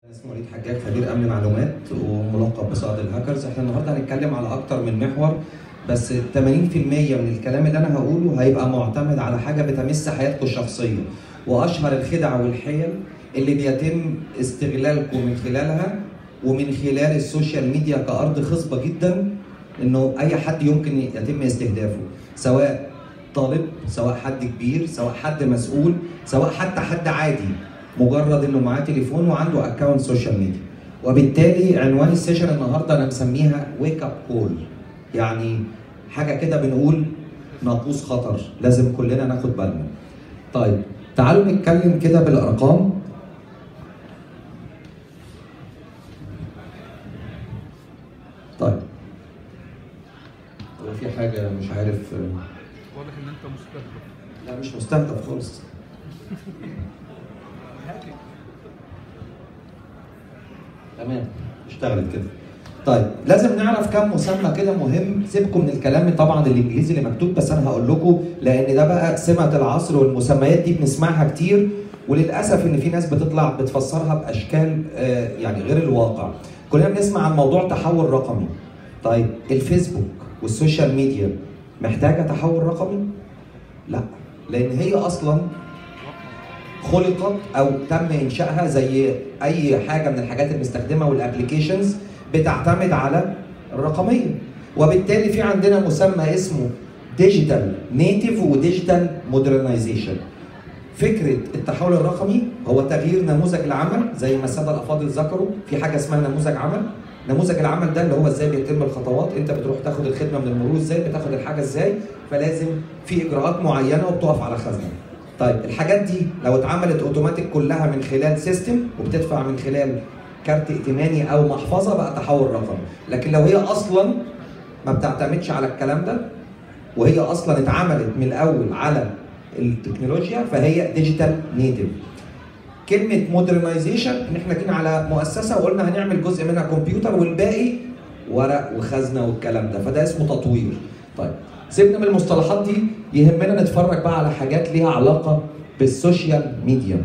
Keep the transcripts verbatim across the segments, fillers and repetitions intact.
اسمه وليد حجاج، خبير امن معلومات وملقب بصائد الهاكرز. احنا النهارده هنتكلم على اكتر من محور، بس ثمانين في المية من الكلام اللي انا هقوله هيبقى معتمد على حاجه بتمس حياتكم الشخصيه، واشهر الخدع والحيل اللي بيتم استغلالكم من خلالها ومن خلال السوشيال ميديا كارض خصبه جدا انه اي حد يمكن يتم استهدافه، سواء طالب، سواء حد كبير، سواء حد مسؤول، سواء حتى حد عادي مجرد انه معاه تليفون وعنده اكونت سوشيال ميديا. وبالتالي عنوان السيشن النهارده انا مسميها ويك اب كول، يعني حاجه كده بنقول ناقوس خطر لازم كلنا ناخد بالنا. طيب تعالوا نتكلم كده بالارقام. طيب هو في حاجه مش عارف، واضح ان انت مستهدف. لا مش مستهدف خالص. تمام اشتغلت كده. طيب لازم نعرف كم مسمى كده مهم، سيبكم من الكلام طبعا الانجليزي اللي مكتوب، بس انا هقول لكم لان ده بقى سمه العصر، والمسميات دي بنسمعها كتير وللاسف ان في ناس بتطلع بتفسرها باشكال آه يعني غير الواقع. كلنا بنسمع عن موضوع تحول رقمي. طيب الفيسبوك والسوشيال ميديا محتاجه تحول رقمي؟ لا، لان هي اصلا خلقت او تم انشائها زي اي حاجه من الحاجات المستخدمه والابلكيشنز بتعتمد على الرقميه، وبالتالي في عندنا مسمى اسمه ديجيتال نيتيف وديجيتال مودرنايزيشن. فكره التحول الرقمي هو تغيير نموذج العمل، زي ما الساده الافاضل ذكروا في حاجه اسمها نموذج عمل. نموذج العمل ده اللي هو ازاي بيتم الخطوات، انت بتروح تاخد الخدمه من المرور ازاي، بتاخد الحاجه ازاي، فلازم في اجراءات معينه وبتقف على خزنه. طيب الحاجات دي لو اتعملت اوتوماتيك كلها من خلال سيستم وبتدفع من خلال كارت ائتماني او محفظه بقى تحول رقمي، لكن لو هي اصلا ما بتعتمدش على الكلام ده وهي اصلا اتعملت من الاول على التكنولوجيا فهي ديجيتال نيتيف. كلمه مودرنايزيشن ان احنا جينا على مؤسسه وقلنا هنعمل جزء منها كمبيوتر والباقي ورق وخزنه والكلام ده، فده اسمه تطوير. طيب سيبنا من المصطلحات دي، يهمنا نتفرج بقى على حاجات ليها علاقه بالسوشيال ميديا.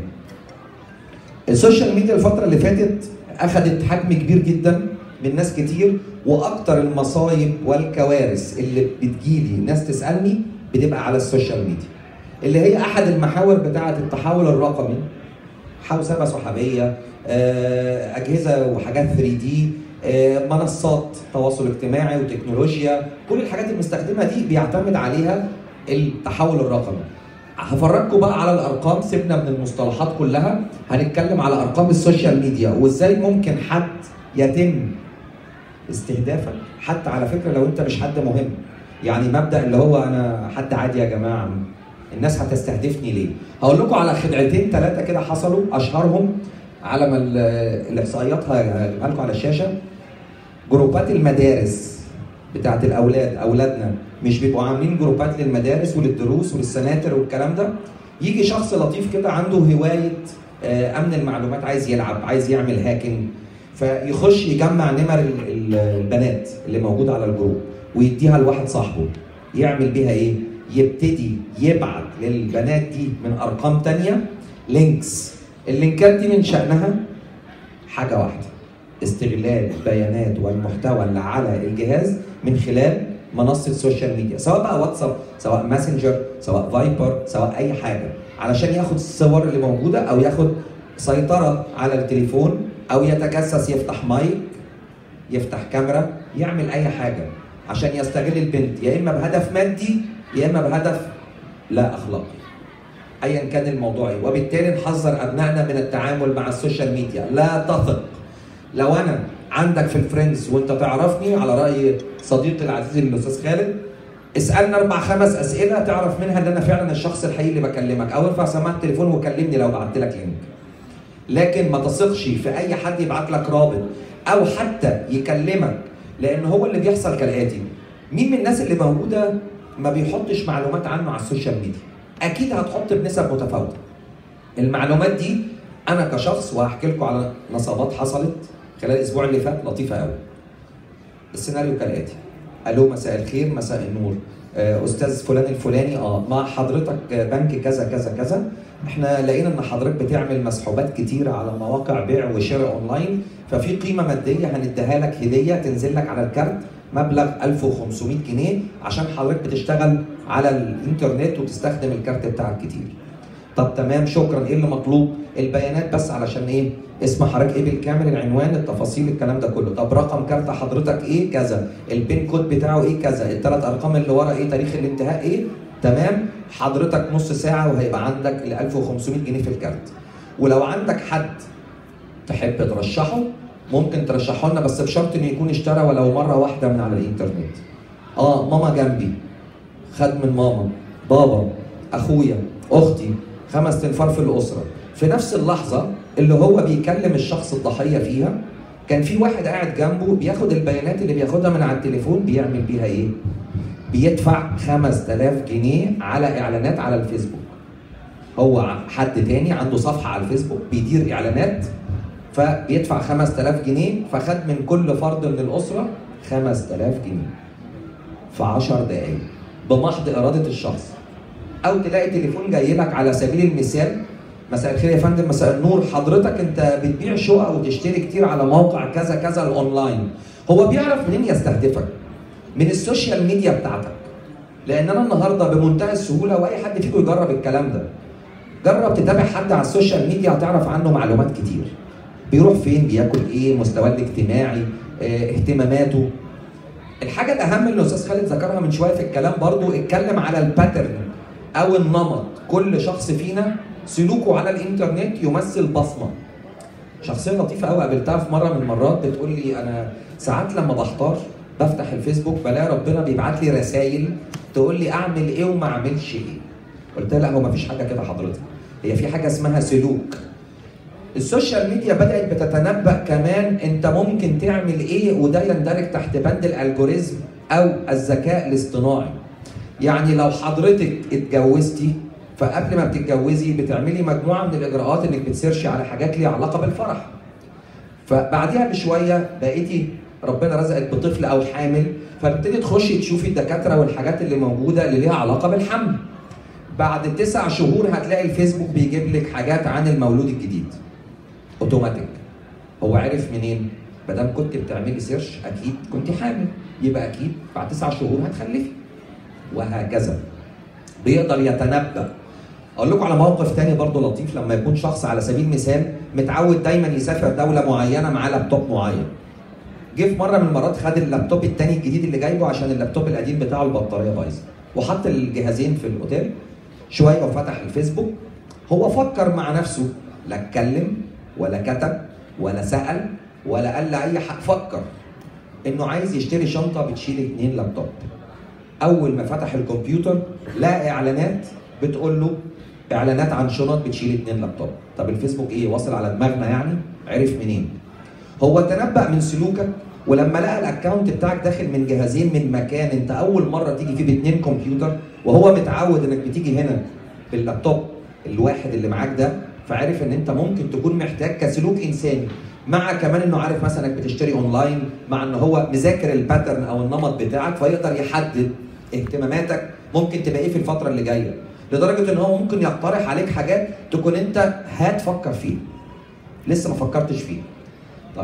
السوشيال ميديا الفتره اللي فاتت اخذت حجم كبير جدا من ناس كتير، واكتر المصايب والكوارث اللي بتجيلي ناس تسالني بتبقى على السوشيال ميديا، اللي هي احد المحاور بتاعه التحول الرقمي. حوسبه سحابيه، اجهزه وحاجات ثري دي، منصات تواصل اجتماعي وتكنولوجيا، كل الحاجات المستخدمه دي بيعتمد عليها التحول الرقمي. هفرجكم بقى على الارقام، سيبنا من المصطلحات كلها، هنتكلم على ارقام السوشيال ميديا وازاي ممكن حد يتم استهدافك، حتى على فكره لو انت مش حد مهم. يعني مبدا اللي هو انا حد عادي يا جماعه، الناس هتستهدفني ليه؟ هقول لكم على خدعتين ثلاثه كده حصلوا، اشهرهم على ما الاحصائيات هجيبها لكم على الشاشه. جروبات المدارس بتاعت الاولاد، اولادنا مش بيبقوا عاملين جروبات للمدارس وللدروس وللسناتر والكلام ده، يجي شخص لطيف كده عنده هوايه امن المعلومات، عايز يلعب، عايز يعمل هاكينج، فيخش يجمع نمر البنات اللي موجوده على الجروب ويديها لواحد صاحبه، يعمل بيها ايه؟ يبتدي يبعت للبنات دي من ارقام ثانيه لينكس. اللينكات دي من شأنها حاجه واحده، استغلال البيانات والمحتوى اللي على الجهاز من خلال منصه سوشيال ميديا، سواء بقى واتساب، سواء ماسنجر، سواء فايبر، سواء اي حاجه، علشان ياخد الصور اللي موجوده او ياخد سيطره على التليفون، او يتجسس، يفتح مايك، يفتح كاميرا، يعمل اي حاجه عشان يستغل البنت، يا اما بهدف مادي يا اما بهدف لا اخلاقي، ايا كان الموضوع ايه. وبالتالي نحذر ابنائنا من التعامل مع السوشيال ميديا. لا تثق. لو انا عندك في الفريندز وانت تعرفني، على راي صديقي العزيز الاستاذ خالد، اسالنا اربع خمس اسئله تعرف منها ان انا فعلا الشخص الحقيقي اللي بكلمك، او ارفع سماعه التليفون وكلمني لو بعت لك لينك. لكن ما تثقش في اي حد يبعت لك رابط او حتى يكلمك، لان هو اللي بيحصل كالاتي: مين من الناس اللي موجوده ما بيحطش معلومات عنه على السوشيال ميديا؟ اكيد هتحط بنسب متفاوته. المعلومات دي انا كشخص، وهحكي لكم على نصابات حصلت خلال الاسبوع اللي فات لطيفه قوي. السيناريو كالاتي: الو مساء الخير، مساء النور، استاذ فلان الفلاني، اه مع حضرتك بنك كذا كذا كذا، احنا لقينا ان حضرتك بتعمل مسحوبات كتيره على مواقع بيع وشراء اونلاين، ففي قيمه ماديه هنديها لك هديه تنزل لك على الكارت مبلغ ألف وخمسمائة جنيه عشان حضرتك بتشتغل على الانترنت وتستخدم الكارت بتاعك كتير. طب تمام شكرا، ايه اللي مطلوب؟ البيانات بس علشان ايه؟ اسم حضرتك ايه بالكامل، العنوان، التفاصيل، الكلام ده كله. طب رقم كارت حضرتك ايه؟ كذا. البين كود بتاعه ايه؟ كذا. الثلاث ارقام اللي ورا ايه؟ تاريخ الانتهاء ايه؟ تمام. حضرتك نص ساعه وهيبقى عندك ال ألف وخمسمائة جنيه في الكارت. ولو عندك حد تحب ترشحه ممكن ترشحه لنا، بس بشرط انه يكون اشترى ولو مره واحده من على الانترنت. اه ماما جنبي، خد من ماما، بابا، اخويا، اختي، خمس تنفار في الاسره. في نفس اللحظه اللي هو بيكلم الشخص الضحيه فيها كان في واحد قاعد جنبه بياخد البيانات اللي بياخدها من على التليفون بيعمل بيها ايه؟ بيدفع خمسة آلاف جنيه على اعلانات على الفيسبوك. هو حد تاني عنده صفحه على الفيسبوك بيدير اعلانات فبيدفع خمسة آلاف جنيه، فخد من كل فرد من الاسره خمسة آلاف جنيه في عشر دقائق بمحض اراده الشخص. او تلاقي تليفون جاي لك على سبيل المثال، مساء الخير يا فندم، مساء النور، حضرتك انت بتبيع شقق وتشتري كتير على موقع كذا كذا الاونلاين. هو بيعرف منين يستهدفك؟ من السوشيال ميديا بتاعتك. لان انا النهارده بمنتهى السهوله، واي حد فيكم يجرب الكلام ده، جرب تتابع حد على السوشيال ميديا هتعرف عنه معلومات كتير. بيروح فين، بياكل ايه، مستواه الاجتماعي، اه، اهتماماته. الحاجه الاهم اللي الاستاذ خالد ذكرها من شويه في الكلام برضو، اتكلم على الباترن او النمط. كل شخص فينا سلوكه على الانترنت يمثل بصمه. شخصيه لطيفه قوي قابلتها في مره من المرات بتقول لي انا ساعات لما بحتار بفتح الفيسبوك بلاقي ربنا بيبعت لي رسائل تقول لي اعمل ايه وما اعملش ايه. قلت لها لا، هو ما فيش حاجه كده حضرتك، هي في حاجه اسمها سلوك. السوشيال ميديا بدات بتتنبأ كمان انت ممكن تعمل ايه، وده يندرج تحت بند الالجوريزم او الذكاء الاصطناعي. يعني لو حضرتك اتجوزتي فقبل ما بتتجوزي بتعملي مجموعه من الاجراءات انك بتسيرشي على حاجات ليها علاقه بالفرح. فبعديها بشويه بقيتي ربنا رزقك بطفل او حامل، فبتبتدي تخشي تشوفي الدكاتره والحاجات اللي موجوده اللي ليها علاقه بالحمل. بعد تسع شهور هتلاقي الفيسبوك بيجيب لك حاجات عن المولود الجديد اوتوماتيك. هو عرف منين؟ ما دام كنت بتعملي سيرش اكيد كنت حامل، يبقى اكيد بعد تسع شهور هتخلفي، وهكذا. بيقدر يتنبأ. اقول لكم على موقف تاني برضه لطيف، لما يكون شخص على سبيل المثال متعود دايما يسافر دوله معينه معاه لابتوب معين. جه في مره من المرات خد اللابتوب التاني الجديد اللي جايبه عشان اللابتوب القديم بتاعه البطاريه بايظه، وحط الجهازين في الاوتيل. شويه وفتح الفيسبوك. هو فكر مع نفسه، لا اتكلم ولا كتب ولا سأل ولا قال لأي حد، فكر انه عايز يشتري شنطه بتشيل اتنين لابتوب. اول ما فتح الكمبيوتر لقى اعلانات بتقول له اعلانات عن شنط بتشيل اتنين لابتوب. طب الفيسبوك ايه، واصل على دماغنا يعني؟ عرف منين؟ هو تنبأ من سلوكك، ولما لقى الاكونت بتاعك داخل من جهازين من مكان انت اول مره تيجي فيه باتنين كمبيوتر، وهو متعود انك بتيجي هنا باللابتوب الواحد اللي معاك ده، فعرف ان انت ممكن تكون محتاج كسلوك انساني، مع كمان انه عارف مثلا انك بتشتري اونلاين، مع ان هو مذاكر الباترن او النمط بتاعك، فيقدر يحدد اهتماماتك ممكن تبقى ايه في الفتره اللي جايه، لدرجه ان هو ممكن يقترح عليك حاجات تكون انت هتفكر فيها لسه ما فكرتش فيها. طيب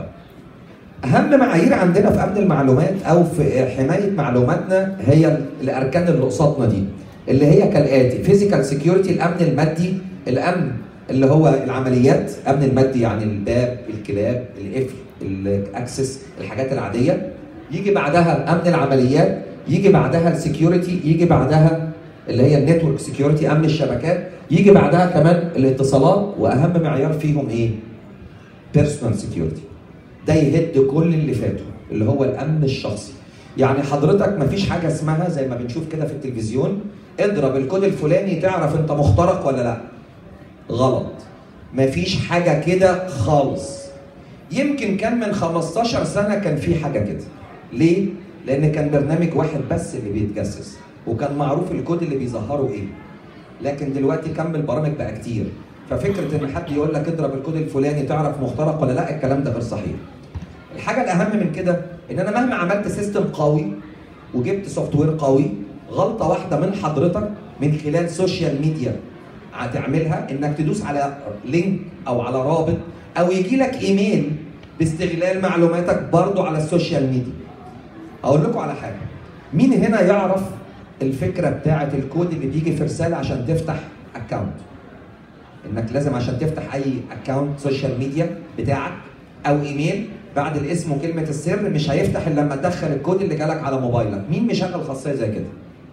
اهم معايير عندنا في امن المعلومات او في حمايه معلوماتنا هي الاركان اللي قصادنا دي، اللي هي كالاتي: فيزيكال سيكيورتي الامن المادي، الامن اللي هو العمليات، امن المادي يعني الباب، الكلاب، القفل، الاكسس، الحاجات العاديه. يجي بعدها امن العمليات، يجي بعدها السكيورتي، يجي بعدها اللي هي النتورك سكيورتي امن الشبكات، يجي بعدها كمان الاتصالات، واهم معيار فيهم ايه؟ بيرسونال سكيورتي. ده يهد كل اللي فاتوا اللي هو الامن الشخصي. يعني حضرتك مفيش حاجه اسمها زي ما بنشوف كده في التلفزيون اضرب الكود الفلاني تعرف انت مخترق ولا لا. غلط. مفيش حاجه كده خالص. يمكن كان من خمستاشر سنه كان في حاجه كده. ليه؟ لان كان برنامج واحد بس اللي بيتجسس وكان معروف الكود اللي بيظهره ايه. لكن دلوقتي كم البرامج بقى كتير، ففكره ان حد يقول لك اضرب الكود الفلاني تعرف مخترق ولا لا، الكلام ده غير صحيح. الحاجه الاهم من كده ان انا مهما عملت سيستم قوي وجبت سوفت وير قوي، غلطه واحده من حضرتك من خلال سوشيال ميديا هتعملها انك تدوس على لينك او على رابط او يجي لك ايميل باستغلال معلوماتك برضو على السوشيال ميديا. اقول لكم على حاجه، مين هنا يعرف الفكره بتاعه الكود اللي بيجي في رساله عشان تفتح اكونت؟ انك لازم عشان تفتح اي اكونت سوشيال ميديا بتاعك او ايميل بعد الاسم وكلمه السر مش هيفتح الا لما تدخل الكود اللي جالك على موبايلك. مين مشغل خاصيه زي كده؟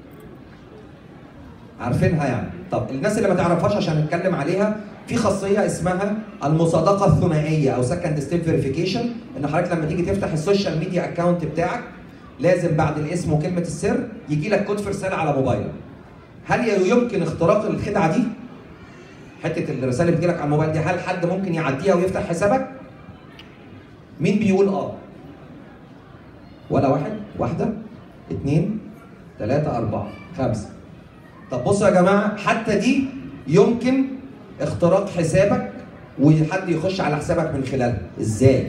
عارفينها يعني؟ طب الناس اللي ما تعرفهاش عشان نتكلم عليها، في خاصيه اسمها المصادقه الثنائيه او سكند ستيب فيريفيكيشن، ان حضرتك لما تيجي تفتح السوشيال ميديا اكونت بتاعك لازم بعد الاسم وكلمه السر يجي لك كود في رساله على موبايلك. هل يمكن اختراق الخدعه دي؟ حته الرساله اللي بتجيلك على الموبايل دي، هل حد ممكن يعديها ويفتح حسابك؟ مين بيقول اه؟ ولا واحد؟ واحده؟ اثنين؟ ثلاثه؟ اربعه؟ خمسه؟ طب بصوا يا جماعه، حتى دي يمكن اختراق حسابك وحد يخش على حسابك من خلالها. ازاي؟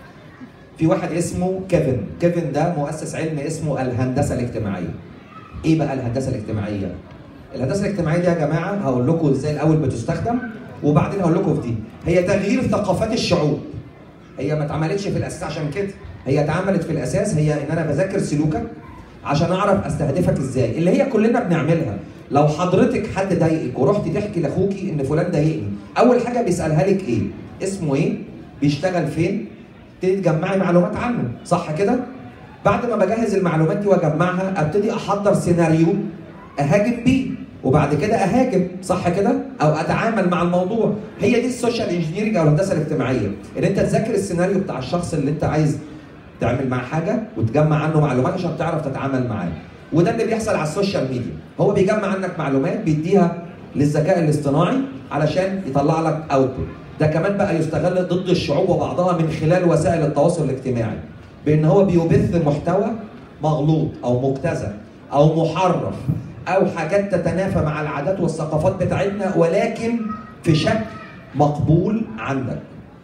في واحد اسمه كيفن، كيفن ده مؤسس علم اسمه الهندسه الاجتماعيه. ايه بقى الهندسه الاجتماعيه؟ الهندسه الاجتماعيه دي يا جماعه هقول لكم ازاي الاول بتستخدم وبعدين هقول لكم في دي. هي تغيير ثقافات الشعوب. هي ما اتعملتش في الاساس عشان كده، هي اتعملت في الاساس هي ان انا بذاكر سلوكك عشان اعرف استهدفك ازاي، اللي هي كلنا بنعملها. لو حضرتك حد ضايقك ورحت تحكي لاخوكي ان فلان ضايقني، اول حاجه بيسالها لك ايه؟ اسمه ايه؟ بيشتغل فين؟ تجمعي معلومات عنه، صح كده؟ بعد ما بجهز المعلومات دي واجمعها ابتدي احضر سيناريو اهاجم بيه وبعد كده اهاجم، صح كده؟ او اتعامل مع الموضوع. هي دي السوشيال انجينيرنج او الهندسه الاجتماعيه، ان انت تذاكر السيناريو بتاع الشخص اللي انت عايز تعمل معاه حاجه وتجمع عنه معلومات عشان تعرف تتعامل معاه. وده اللي بيحصل على السوشيال ميديا، هو بيجمع عنك معلومات بيديها للذكاء الاصطناعي علشان يطلع لك اوتبوت. ده كمان بقى يستغل ضد الشعوب وبعضها من خلال وسائل التواصل الاجتماعي، بان هو بيبث محتوى مغلوط او مبتذل او محرف او حاجات تتنافى مع العادات والثقافات بتاعتنا ولكن في شكل مقبول عندك.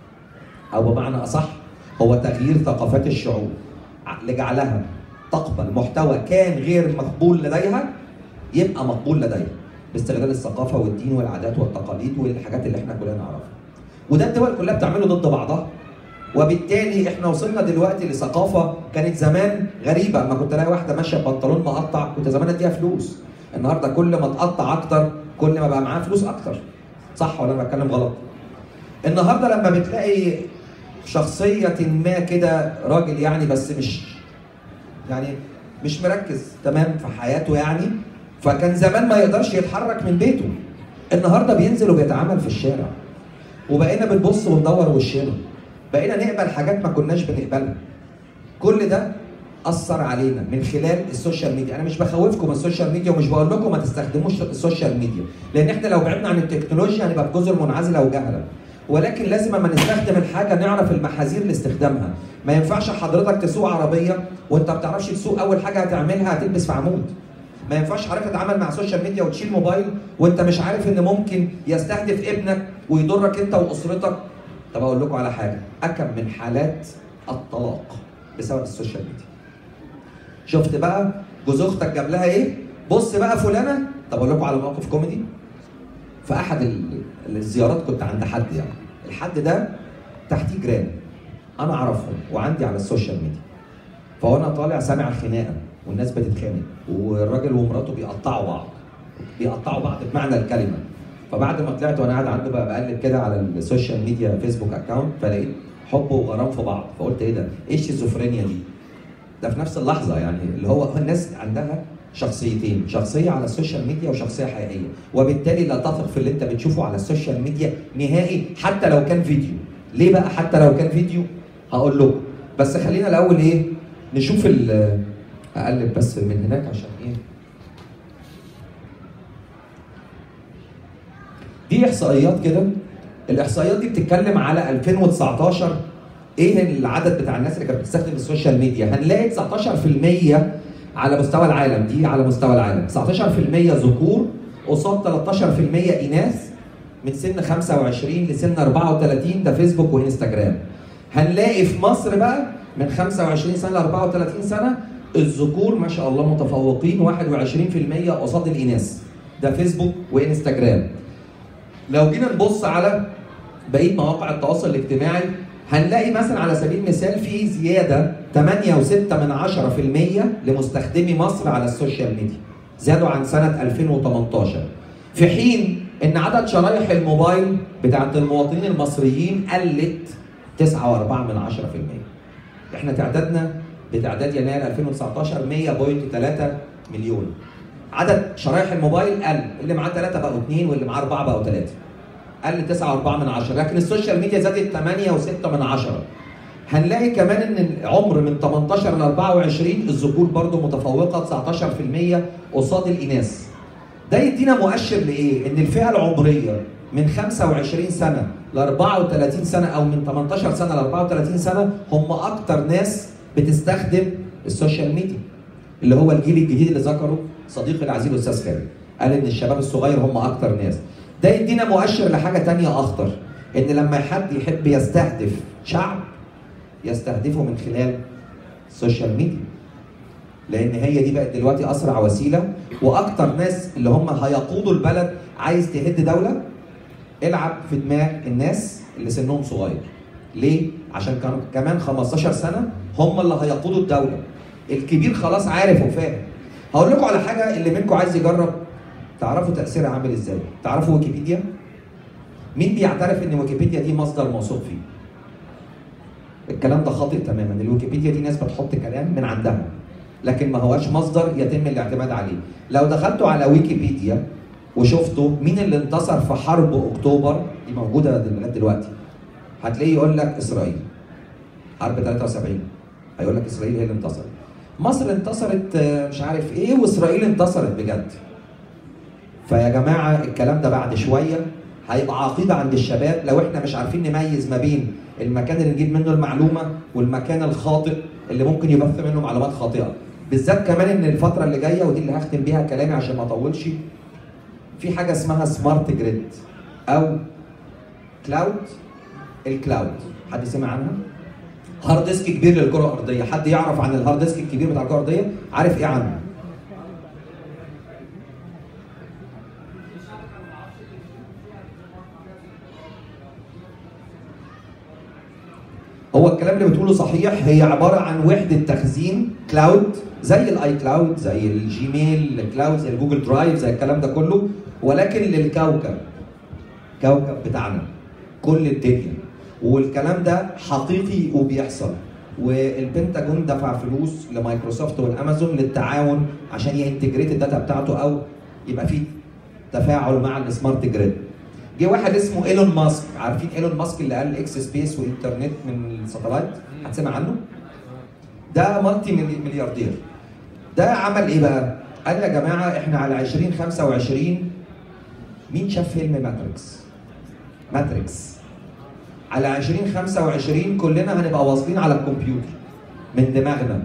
او بمعنى اصح هو تغيير ثقافات الشعوب لجعلها تقبل محتوى كان غير مقبول لديها يبقى مقبول لديها باستغلال الثقافه والدين والعادات والتقاليد والحاجات اللي احنا كلنا نعرفها. وده الدول كلها بتعمله ضد بعضها. وبالتالي احنا وصلنا دلوقتي لثقافه كانت زمان غريبه، ما كنت الاقي واحده ماشيه ببنطلون مقطع كنت زمان اديها فلوس. النهارده كل ما تقطع اكتر كل ما بقى معاها فلوس اكتر. صح ولا انا بتكلم غلط؟ النهارده لما بتلاقي شخصيه ما كده راجل يعني بس مش يعني مش مركز تمام في حياته يعني، فكان زمان ما يقدرش يتحرك من بيته. النهارده بينزل وبيتعامل في الشارع. وبقينا بنبص وندور وشنا. بقينا نقبل حاجات ما كناش بنقبلها. كل ده أثر علينا من خلال السوشيال ميديا. أنا مش بخوفكم من السوشيال ميديا ومش بقول لكم ما تستخدموش السوشيال ميديا، لأن إحنا لو بعدنا عن التكنولوجيا هنبقى في جزر منعزلة وجهلة. ولكن لازم اما نستخدم الحاجه نعرف المحاذير لاستخدامها. ما ينفعش حضرتك تسوق عربيه وانت ما بتعرفش تسوق، اول حاجه هتعملها هتلبس في عمود. ما ينفعش حضرتك تتعامل مع السوشيال ميديا وتشيل موبايل وانت مش عارف ان ممكن يستهدف ابنك ويضرك انت واسرتك. طب اقول لكم على حاجه، اكم من حالات الطلاق بسبب السوشيال ميديا. شفت بقى جوز اختك جاب لها ايه؟ بص بقى فلانه. طب اقول لكم على موقف كوميدي. في احد الزيارات كنت عند حد، يعني الحد ده تحتيه جيران انا اعرفهم وعندي على السوشيال ميديا. فوانا طالع سامع خناقه والناس بتتخانق والراجل ومراته بيقطعوا بعض بيقطعوا بعض بمعنى الكلمه. فبعد ما طلعت وانا قاعد عنده بقى بقلب كده على السوشيال ميديا فيسبوك اكونت، فلقيت حب وغرام في بعض. فقلت ايه ده؟ ايه الشيزوفرينيا دي؟ ده في نفس اللحظه، يعني اللي هو الناس عندها شخصيتين، شخصيه على السوشيال ميديا وشخصيه حقيقيه، وبالتالي لا تثق في اللي انت بتشوفه على السوشيال ميديا نهائي حتى لو كان فيديو. ليه بقى حتى لو كان فيديو؟ هقول لكم، بس خلينا الاول ايه؟ نشوف ال اقلب بس من هناك عشان ايه؟ دي احصائيات كده. الاحصائيات دي بتتكلم على ألفين وتسعتاشر. ايه العدد بتاع الناس اللي كانت بتستخدم السوشيال ميديا؟ هنلاقي تسعتاشر في المية على مستوى العالم، دي على مستوى العالم، تسعتاشر في المية ذكور قصاد تلتاشر في المية اناث من سن خمسة وعشرين لسن أربعة وتلاتين، ده فيسبوك وانستجرام. هنلاقي في مصر بقى من خمسة وعشرين سنه ل أربعة وتلاتين سنه الذكور ما شاء الله متفوقين واحد وعشرين في المية قصاد الاناث، ده فيسبوك وانستجرام. لو جينا نبص على بقيه مواقع التواصل الاجتماعي هنلاقي مثلا على سبيل المثال في زياده ثمانية فاصلة ستة في المية لمستخدمي مصر على السوشيال ميديا. زادوا عن سنه ألفين وثمانية عشر. في حين ان عدد شرايح الموبايل بتاعت المواطنين المصريين قلت تسعة فاصلة أربعة في المية. احنا تعدادنا بتعداد يناير ألفين وتسعتاشر مية فاصلة ثلاثة مليون. عدد شرايح الموبايل قل، اللي معاه ثلاثة بقوا اثنين واللي معاه أربعة بقوا ثلاثة. قل تسعة فاصلة أربعة، لكن السوشيال ميديا زادت ثمانية فاصلة ستة. هنلاقي كمان ان العمر من ثمانية عشر ل أربعة وعشرين الذكور برضه متفوقه تسعتاشر في المية قصاد الاناث. ده يدينا مؤشر لايه؟ ان الفئه العمريه من خمسة وعشرين سنه ل أربعة وثلاثين سنه او من ثمانية عشر سنه ل أربعة وثلاثين سنه هم اكتر ناس بتستخدم السوشيال ميديا. اللي هو الجيل الجديد اللي ذكره صديقي العزيز الاستاذ خالد. قال ان الشباب الصغير هم اكتر ناس. ده يدينا مؤشر لحاجه ثانيه اخطر، ان لما حد يحب يستهدف شعب يستهدفه من خلال السوشيال ميديا. لان هي دي بقت دلوقتي اسرع وسيله، واكتر ناس اللي هم هيقودوا البلد. عايز تهد دوله؟ العب في دماغ الناس اللي سنهم صغير. ليه؟ عشان كانوا كمان خمستاشر سنه هم اللي هيقودوا الدوله. الكبير خلاص عارف وفاهم. هقول لكم على حاجه اللي منكم عايز يجرب تعرفوا تاثيرها عامل ازاي. تعرفوا ويكيبيديا؟ مين بيعترف ان ويكيبيديا دي مصدر موثوق فيه؟ الكلام ده خاطئ تماما. الويكيبيديا دي ناس بتحط كلام من عندها، لكن ما هوش مصدر يتم الاعتماد عليه. لو دخلتوا على ويكيبيديا وشفتوا مين اللي انتصر في حرب اكتوبر، دي موجوده لغايه دلوقتي، هتلاقيه يقول لك اسرائيل. حرب ثلاثة وسبعين هيقول لك اسرائيل هي اللي انتصرت. مصر انتصرت مش عارف ايه، واسرائيل انتصرت بجد. فيا جماعه الكلام ده بعد شويه هيبقى عقيده عند الشباب لو احنا مش عارفين نميز ما بين المكان اللي نجيب منه المعلومه والمكان الخاطئ اللي ممكن يبث منه معلومات خاطئه. بالذات كمان ان الفتره اللي جايه، ودي اللي هختم بيها كلامي عشان ما اطولش، في حاجه اسمها سمارت جريد او كلاود. الكلاود حد سمع عنها؟ هارد ديسك كبير للكره الارضيه. حد يعرف عن الهارد ديسك الكبير بتاع الكره الارضيه؟ عارف ايه عنه؟ هو الكلام اللي بتقوله صحيح. هي عباره عن وحده تخزين كلاود، زي الاي كلاود، زي الجيميل كلاود، زي الجوجل درايف، زي الكلام ده كله، ولكن للكوكب. كوكب بتاعنا، كل الدنيا. والكلام ده حقيقي وبيحصل. والبنتاجون دفع فلوس لمايكروسوفت والامازون للتعاون عشان ينتجريت الداتا بتاعته او يبقى فيه تفاعل مع السمارت جريد. جه واحد اسمه ايلون ماسك. عارفين ايلون ماسك اللي قال اكس سبيس وانترنت من الساتلايت؟ هتسمع عنه؟ ده مالتي ملياردير. ده عمل ايه بقى؟ قال يا جماعه احنا على عشرين خمسة وعشرين، مين شاف فيلم ماتريكس؟ ماتريكس. على عشرين خمسة وعشرين كلنا هنبقى واصلين على الكمبيوتر من دماغنا.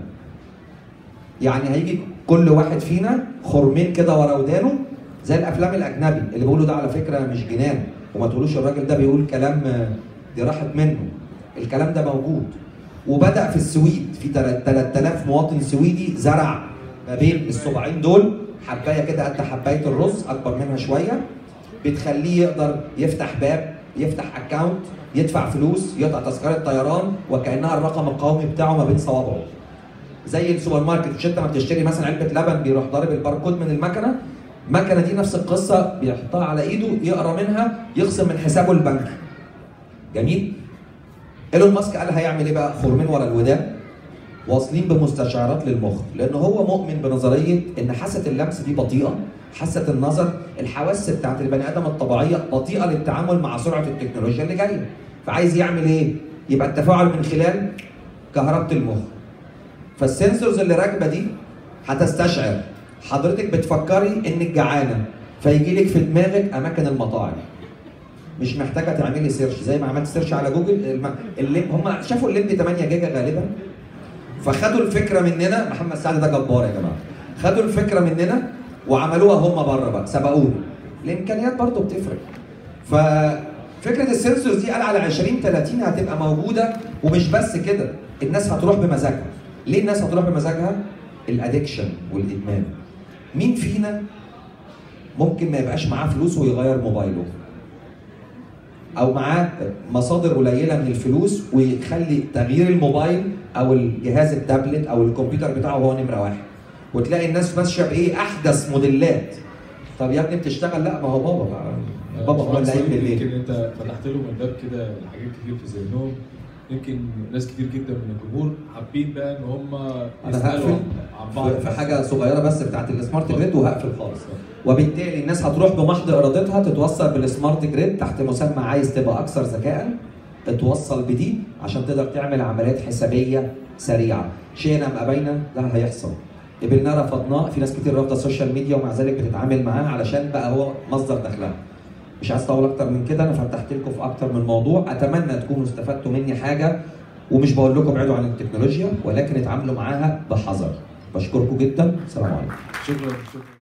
يعني هيجي كل واحد فينا خرمين كده ورا ودانه زي الافلام الاجنبي اللي بيقولوا ده على فكره مش جنان، وما تقولوش الراجل ده بيقول كلام دي راحت منه. الكلام ده موجود. وبدا في السويد في ثلاثة آلاف مواطن سويدي زرع ما بين الصباعين دول حبايه كده قد حبايه الرز، اكبر منها شويه، بتخليه يقدر يفتح باب، يفتح اكونت، يدفع فلوس، يقطع تذكره طيران، وكانها الرقم القومي بتاعه ما بين صوابعه. زي السوبر ماركت، مش انت ما بتشتري مثلا علبه لبن بيروح ضارب الباركود من المكنه؟ المكنه دي نفس القصه، بيحطها على ايده يقرا منها يخصم من حسابه البنكي. جميل؟ ايلون ماسك قال هيعمل ايه بقى؟ خرمين ورا الودان واصلين بمستشعرات للمخ، لان هو مؤمن بنظريه ان حاسه اللمس دي بطيئه، حاسه النظر، الحواس بتاعت البني ادم الطبيعيه بطيئه للتعامل مع سرعه التكنولوجيا اللي جايه. فعايز يعمل ايه؟ يبقى التفاعل من خلال كهربة المخ. فالسنسورز اللي راكبه دي هتستشعر حضرتك بتفكري انك جعانه، فيجي لك في دماغك اماكن المطاعم. مش محتاجه تعملي سيرش زي ما عملت سيرش على جوجل. الليمب هم شافوا الليمب ثمانية جيجا غالبا، فخدوا الفكره مننا. محمد سعد ده جبار يا جماعه. خدوا الفكره مننا وعملوها هم بره بقى، سبقونا. الامكانيات برضه بتفرق. ففكره السنسورز دي قال على عشرين ثلاثين هتبقى موجوده. ومش بس كده، الناس هتروح بمزاجها. ليه الناس هتروح بمزاجها؟ الادكشن والادمان. مين فينا ممكن ما يبقاش معاه فلوس ويغير موبايله؟ او معاه مصادر قليله من الفلوس ويخلي تغيير الموبايل او الجهاز التابلت او الكمبيوتر بتاعه هو نمره واحد. وتلاقي الناس ماشيه بايه؟ احدث موديلات. طب يا ابني بتشتغل؟ لا ما هو بابا بقى. بابا هو اللي قايم بالليل. يمكن انت فتحت لهم الباب كده لحاجات كتير في ذهنهم. يمكن ناس كتير جدا من الجمهور حابين بقى ان هم انا هقفل في حاجه صغيره بس بتاعت السمارت جريد وهقفل خالص. وبالتالي الناس هتروح بمحض ارادتها تتوصل بالسمارت جريد تحت مسمى عايز تبقى اكثر ذكاء، اتوصل بدي عشان تقدر تعمل عمليات حسابيه سريعه. شئنا ام ابينا ده هيحصل. قبلناه رفضناه، في ناس كتير رافضه السوشيال ميديا ومع ذلك بتتعامل معاه علشان بقى هو مصدر دخلها. مش عايز اطول اكتر من كده، انا فتحت لكم في اكتر من موضوع، اتمنى تكونوا استفدتوا مني حاجه، ومش بقول لكم ابعدوا عن التكنولوجيا ولكن اتعاملوا معاها بحذر. بشكركم جدا، سلام عليكم. شكرا شكرا.